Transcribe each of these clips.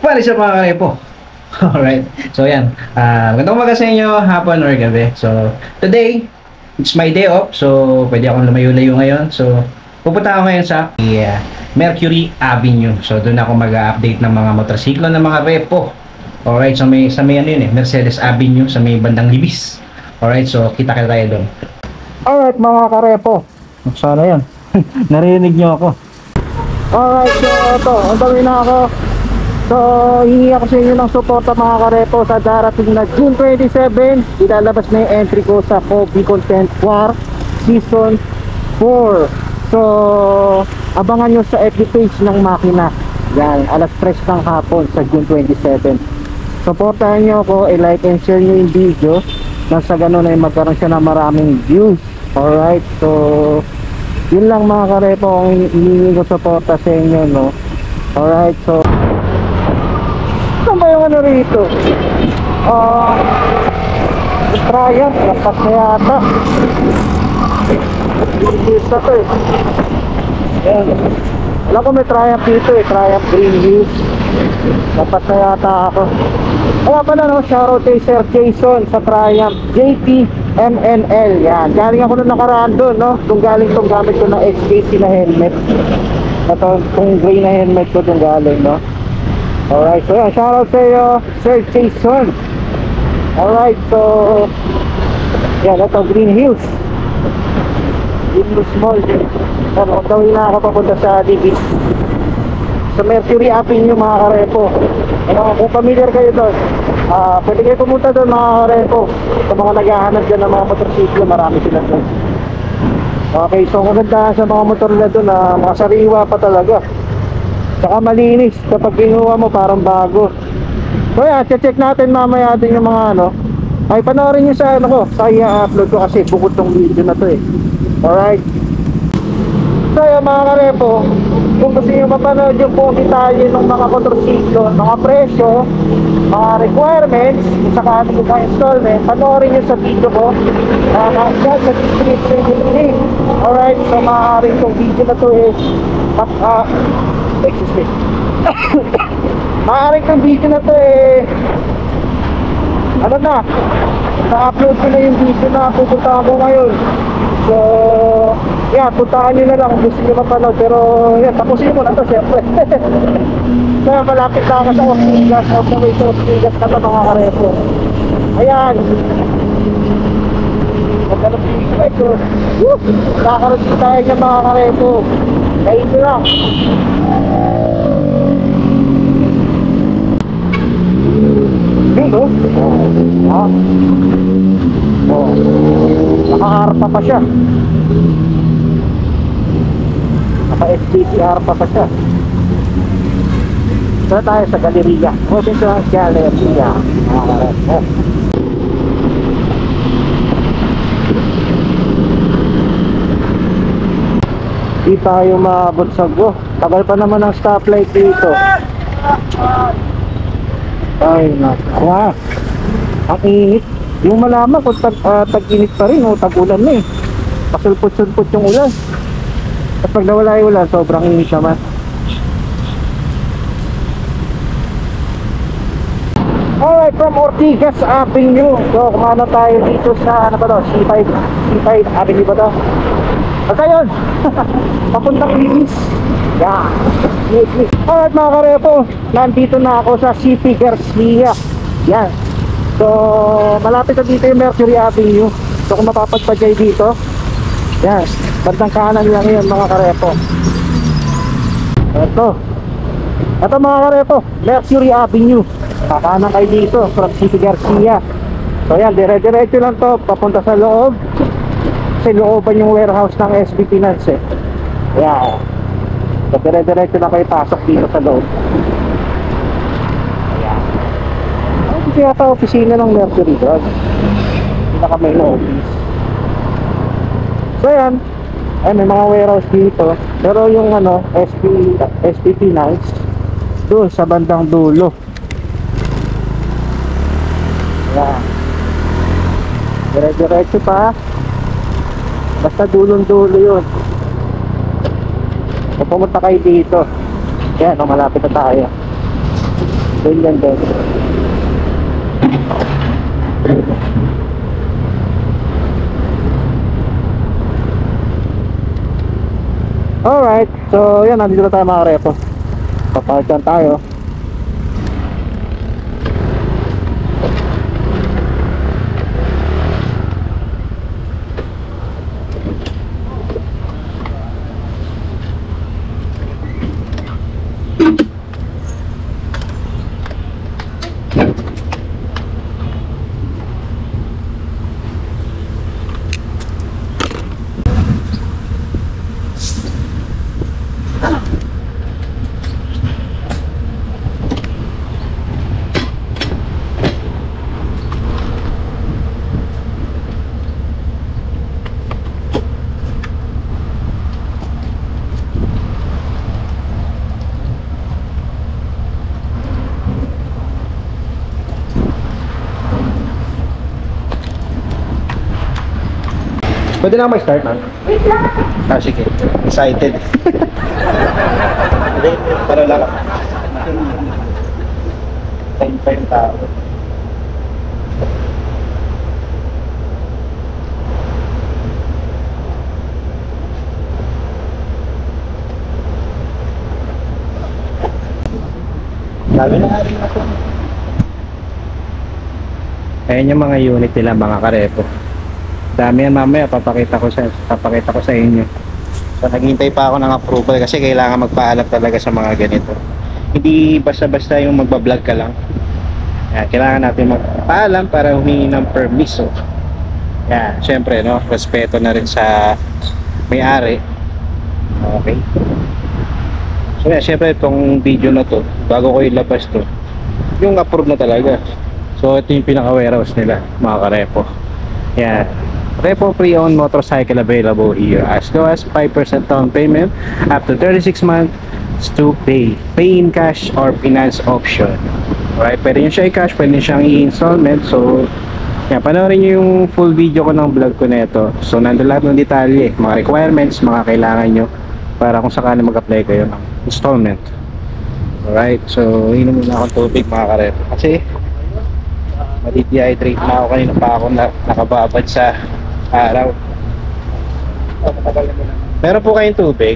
Bali sa mga karepo. Alright. So yan. Magandang umaga sa inyo, hapon or gabi. So today, it's my day off. So pwede akong lumayo-layo ngayon. So pupunta ako ngayon sa Mercury Avenue. So doon ako mag-update ng mga motorsiklo ng mga repo. Alright. So sa may ano yun Mercedes Avenue sa may bandang Libis. Alright. So kita tayo doon. Alright mga karepo. Sana yan. Narinig nyo ako. Alright. So ito. Ang dami na ako. So, hihingi ako sa inyo ng suporta mga karepo sa darating na June 27. Ilalabas na yung entry ko sa Hobby Content War Season 4. So, abangan nyo sa FB page ng Makina. Yan, alas 3 ng hapon sa June 27. Suportahan nyo ako, i-like and share nyo yung video nang sa ganun ay magkaroon siya ng maraming views. Alright, so yun lang mga karepo ang hihingi ko suporta sa inyo, no? Alright, so saan ba yung ano rito? Triumph, lapas na yata. Green na to eh. Ayan. Alam ko may Triumph dito eh, Triumph Green Hills. Lapas na yata ako. Kaya pala no, shoutout kay Sir Jason sa Triumph JP MNL. Yan, galing ako nung nakaraan doon, no? Kung galing tong gamit ko ng SKT na helmet. Ito, kung gray na helmet ko tong galing, no? Alright, so yan, shoutout sa iyo, Sir Jason. Alright, so yan, ito, Green Hills Green Hills Mall. Ano, gawin na ako papunta sa Libis sa Mercury Avenue mga karepo. Ano, kung familiar kayo doon, pwede kayo pumunta doon mga karepo. Sa mga naghahanap dyan ng mga motorsiklo, marami sila doon. Okay, so maganda sa mga motor na doon, mga sariwa pa talaga. Saka malinis, kapag kinuha mo parang bago. So yan, check natin mamaya din yung mga ano. Ay panoorin nyo sa ano ko, sa i-upload ko kasi bukod tong video na to eh. Alright. So yan mga karepo, kung gusto nyo mapanood yung buong detalye ng mga motorsiklo, mga presyo, mga requirements, at saka ano yung mga installment, panoorin nyo sa video ko dyan sa description yung link. Alright, so maaaring itong video na to is excuse me. Maaaring itong video na to eh ano na-upload ko na yung video na pupunta ako ngayon. So yeah, puntaan nyo na lang kung gusto nyo mapanood. Pero yan, tapusin mo na to syempre. So malapit na ako sa Ortigas, off the way to Ortigas na to mga karepo. Ayan, magkaroon dito ito. Nakakaroon dito tayo ng mga karepo. Kain nyo lang. Dito? Naka-arpa pa siya. Naka-SBCR pa siya. Ito tayo sa Galleria. Moving to ang Galleria. Di tayo maabot sa go. Tagal pa naman ang stoplight dito. Ay naku, ang init. Yung malaman kung tag-init pa rin o tag-ulan na eh. Pasulpot-sulpot yung ulan. At pag nawala yung ulan, sobrang init naman. Alright, from Ortigas Avenue. So kumano tayo dito sa ano ba to? C5 Avenue ba to? Basta yun. Papuntang Libis. Yeah. Alright mga karepo, nandito na ako sa City Garcia. Yan. So malapit na dito yung Mercury Avenue. So kung mapapadpad kayo dito, yan, bandang kanan lang yun mga karepo. Ito mga karepo, Mercury Avenue. Kakanan kayo dito from City Garcia. So yan, dire-diretso lang to papunta sa loob. Kasi looban yung warehouse ng SB Finance eh. Yan. So dire-diretso lang kayo pasok dito sa loob. Ayan. Ito yata opisina ng Mercury doon. Pinaka main office. So yan, ay may mga warehouse dito. Pero yung ano, SB Finance doon sa bandang dulo. Ayan. Dire-diretso pa. Basta dulong-dulo yun. Kung pumunta kayo dito, yan, malapit na tayo. Ganyan din. Alright, so yan, nandito na tayo mga repo. Paparkan tayo. Pwede na may start, man? Wait lang. Ah, sige. Excited. Hindi, para lang. Time pa yung tao. Sabi na nga rin ako. Ayan yung mga unit nila, mga karepo. Dami yan mamaya, papakita ko sa inyo. So naghihintay pa ako ng approval kasi kailangan magpaalam talaga sa mga ganito. Hindi basta-basta yung magba-vlog ka lang. Kaya kailangan natin magpaalam para humingi ng permiso. Kaya syempre, no, respeto na rin sa may-ari. Okay. So yeah, syempre itong video na to, bago ko ilabas to, yung approve na talaga. So ito yung pinaka-warehouse nila, mga karepo. Yan. Repo pre-owned motorcycle available here as low as 5% down payment up to 36 months to pay in cash or finance option. Alright, pwede nyo siya i-cash, pwede nyo siyang i-installment. So yan, panoorin nyo yung full video ko ng vlog ko na ito. So nandun lahat ng detalye, mga requirements, mga kailangan nyo para kung sakali mag-apply kayo ng installment. Alright, so inom muna akong tubig mga karepo kasi madi-dehydrate na ako, kanina pa ako nakababad sa araw. Meron po kayong tubig?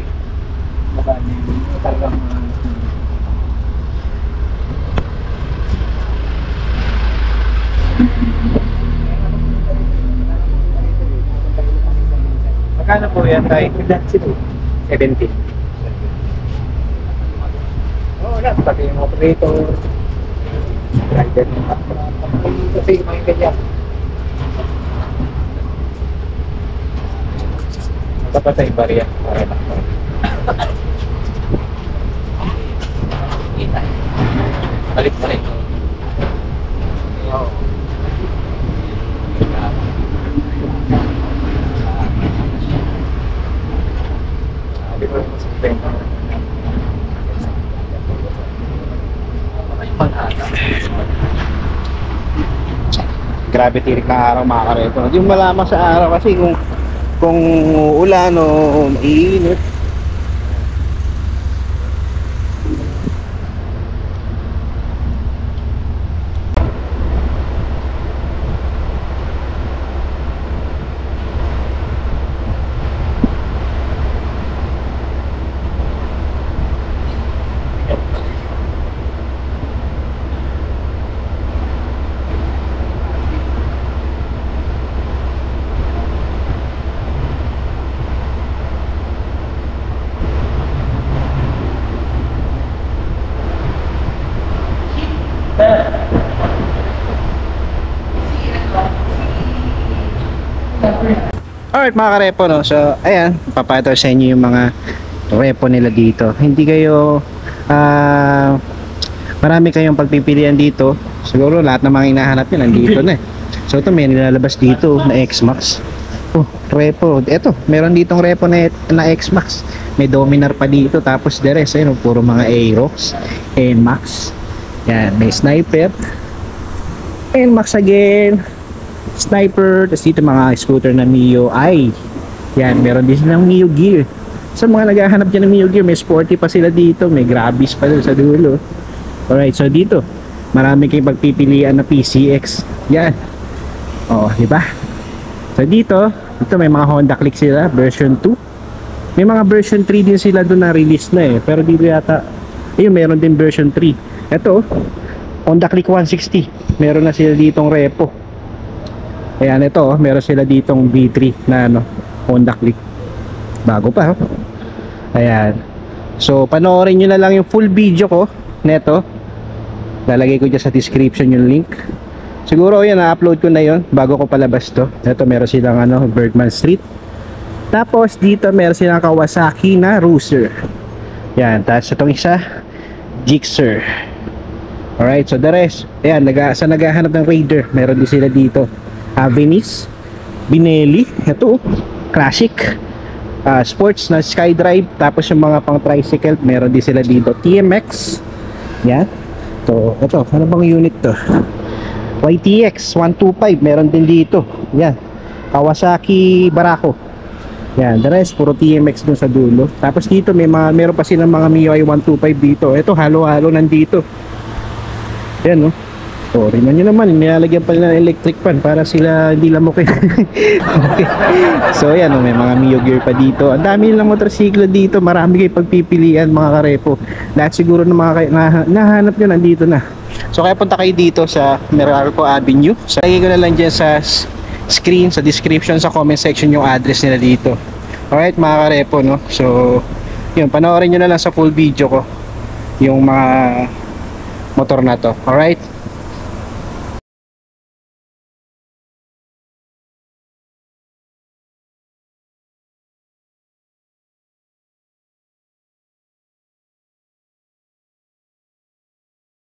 Magkano po yan tayo? 70. Oo, wala. Pati yung operator. Kasi may ganyan. Dapat sa ibarya para lang. Balik pa rin. Oo. Grabe tirik ng araw mga karepo. Hindi mo malaman sa araw kasi kung ulan o iinit. Alright mga karepo, no? So ayan, papakita sa inyo yung mga repo nila dito. Hindi kayo marami kayong pagpipilian dito. Siguro lahat ng mga hinahanap nyo nandito na eh. So ito may nilalabas dito na X-Max. Oh, repo. Ito, meron ditong repo na X-Max. May Dominar pa dito. Tapos the rest, ayun, puro mga Aerox, NMAX. Yan, may Sniper, NMAX again, Sniper. Tapos dito mga scooter na Mio I. Yan, meron din silang Mio Gear. Sa mga naghahanap dyan ng Mio Gear, may sporty pa sila dito. May Grabis pa doon sa dulo. Alright, so dito Marami kayong pagpipilian na PCX. Yan. Oh, di ba? So dito may mga Honda Click sila, version 2. May mga version 3 din sila doon na release na eh. Pero dito yata, ayun, meron din version 3. Ito, Honda Click 160. Meron na sila ditong repo. Ayan, ito, meron sila ditong V3 na ano, Honda Click. Bago pa, oh. Ayan. So, panoorin nyo na lang yung full video ko neto. Lalagay ko dyan sa description yung link. Siguro yan, na-upload ko na yon bago ko palabas to. Ito, meron silang ano, Bergman Street. Tapos, dito meron silang Kawasaki na Cruiser. Yan, tapos itong isa, Gixxer. Alright, so the rest, ayan, sa naghahanap ng Raider, meron din sila dito. Venice, Binelli, ito, classic. Sports na SkyDrive, tapos yung mga pang tricycle meron din sila dito. TMX, yan. So ito, ano bang unit to? YTX 125 meron din dito, yan. Kawasaki Barako, yan. The rest puro TMX dun sa dulo. Tapos dito meron pa silang mga MIUI 125 dito. Ito halo-halo nandito, yan, no. So, tingnan nyo naman, nilalagyan pa nila ng electric fan para sila hindi lamok eh. Okay. So, yan, may mga Mio gear pa dito. Ang dami nilang motorsiklo dito. Marami kayo pagpipilian, mga karepo. Lahat siguro ng mga nahanap nyo nandito na. So, kaya punta kayo dito sa Meralco Avenue. So, lagay ko na lang dyan sa screen, sa description, sa comment section yung address nila dito. Alright, mga karepo, no? So, yun, panoorin nyo na lang sa full video ko yung mga motor na to. Alright?